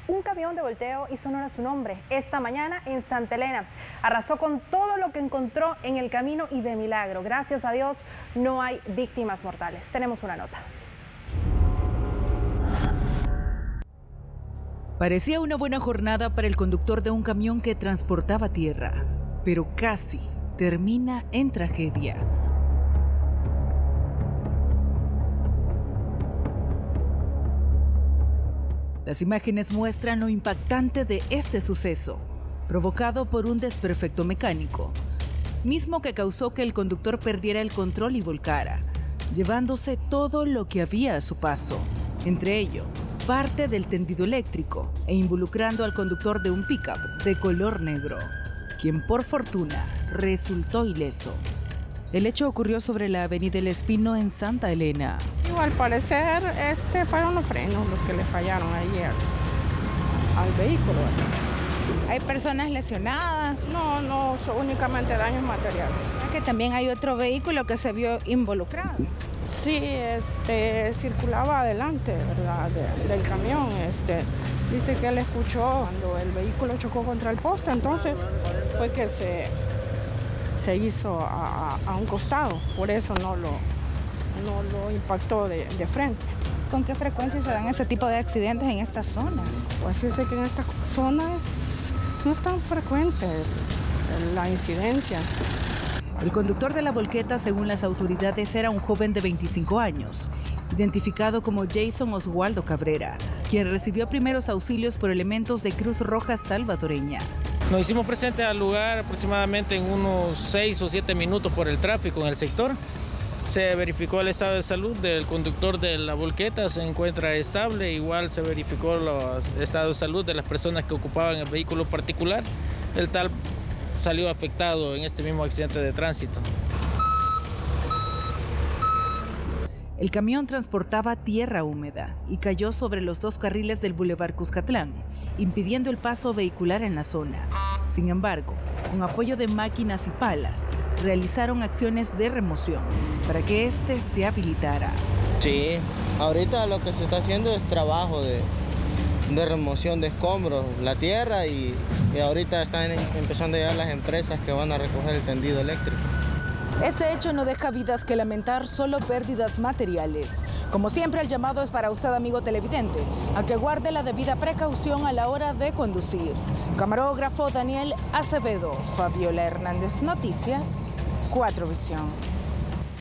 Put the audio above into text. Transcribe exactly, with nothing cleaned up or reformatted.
Un camión de volteo hizo honor a su nombre esta mañana en Santa Elena. Arrasó con todo lo que encontró en el camino y de milagro, gracias a Dios, no hay víctimas mortales. Tenemos una nota. Parecía una buena jornada para el conductor de un camión que transportaba tierra, pero casi termina en tragedia. Las imágenes muestran lo impactante de este suceso, provocado por un desperfecto mecánico, mismo que causó que el conductor perdiera el control y volcara, llevándose todo lo que había a su paso, entre ello, parte del tendido eléctrico e involucrando al conductor de un pickup de color negro, quien por fortuna resultó ileso. El hecho ocurrió sobre la avenida El Espino en Santa Elena. Al parecer, este fueron los frenos los que le fallaron ayer al vehículo. ¿Hay personas lesionadas? No, no, son únicamente daños materiales. Que también hay otro vehículo que se vio involucrado. Sí, este, circulaba adelante, ¿verdad? De, del camión. Este, dice que él escuchó cuando el vehículo chocó contra el poste, entonces fue que se, se hizo a, a, a un costado, por eso no lo, no lo impactó de, de frente. ¿Con qué frecuencia se dan ese tipo de accidentes en esta zona? Pues fíjese que en esta zona es, no es tan frecuente la incidencia. El conductor de la volqueta, según las autoridades, era un joven de veinticinco años, identificado como Jason Oswaldo Cabrera, quien recibió primeros auxilios por elementos de Cruz Roja salvadoreña. Nos hicimos presentes al lugar aproximadamente en unos seis o siete minutos por el tráfico en el sector. Se verificó el estado de salud del conductor de la volqueta, se encuentra estable. Igual se verificó los estados de salud de las personas que ocupaban el vehículo particular. El tal salió afectado en este mismo accidente de tránsito. El camión transportaba tierra húmeda y cayó sobre los dos carriles del Boulevard Cuscatlán, impidiendo el paso vehicular en la zona. Sin embargo, con apoyo de máquinas y palas, realizaron acciones de remoción para que este se habilitara. Sí, ahorita lo que se está haciendo es trabajo de, de remoción de escombros, la tierra, y, y ahorita están empezando a llegar las empresas que van a recoger el tendido eléctrico. Este hecho no deja vidas que lamentar, solo pérdidas materiales. Como siempre, el llamado es para usted, amigo televidente, a que guarde la debida precaución a la hora de conducir. Camarógrafo Daniel Acevedo, Fabiola Hernández, Noticias cuatro Visión.